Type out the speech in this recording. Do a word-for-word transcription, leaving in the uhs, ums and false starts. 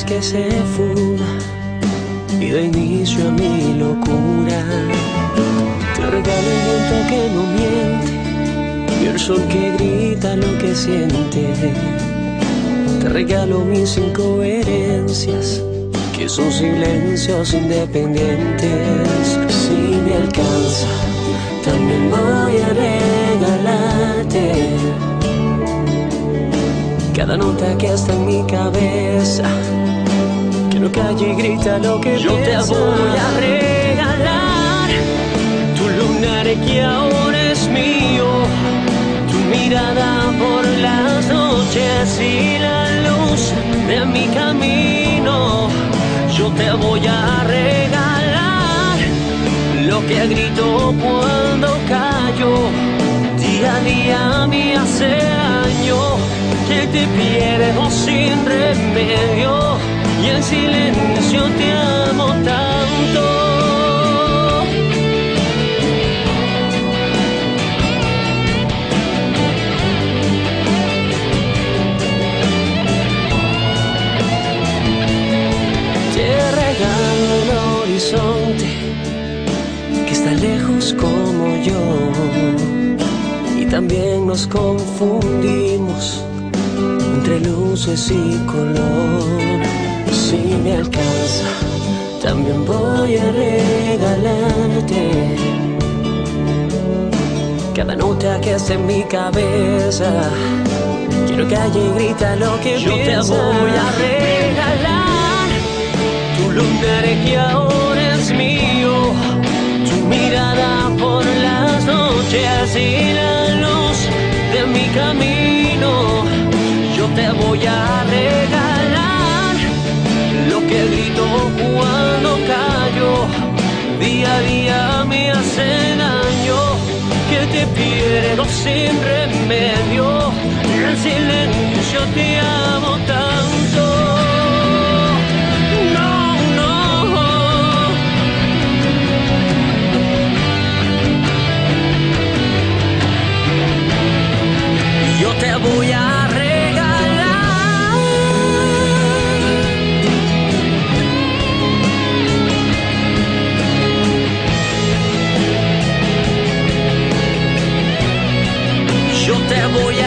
que se fuma y da inicio a mi locura. Te regalo el viento que no miente y el sol que grita lo que siente. Te regalo mis incoherencias, que son silencios independientes. Si me alcanza, también voy a regalarte cada nota que está en mi cabeza, que no calle y grita lo que yo piensa. Yo te voy a regalar tu lunar que ahora es mío, tu mirada por las noches y la luz de mi camino. Yo te voy a regalar lo que grito cuando callo, día a día me hace daño, que te pierdo sin remedio y en silencio te amo tanto. Te regalo el horizonte que está lejos como yo, y también nos confundimos entre luces y color. Si me alcanza, también voy a regalarte cada nota que está en mi cabeza, quiero que calle y grita lo que yo piensa. Yo te voy a regalar tu lunar que ahora es mío, tu mirada por las noches y la luz de mi camino. Yo te voy a regalar lo que grito cuando callo, día a día me hace daño, que te pierdo sin remedio, en silencio te amo tanto. No, no. Yo te voy a te voy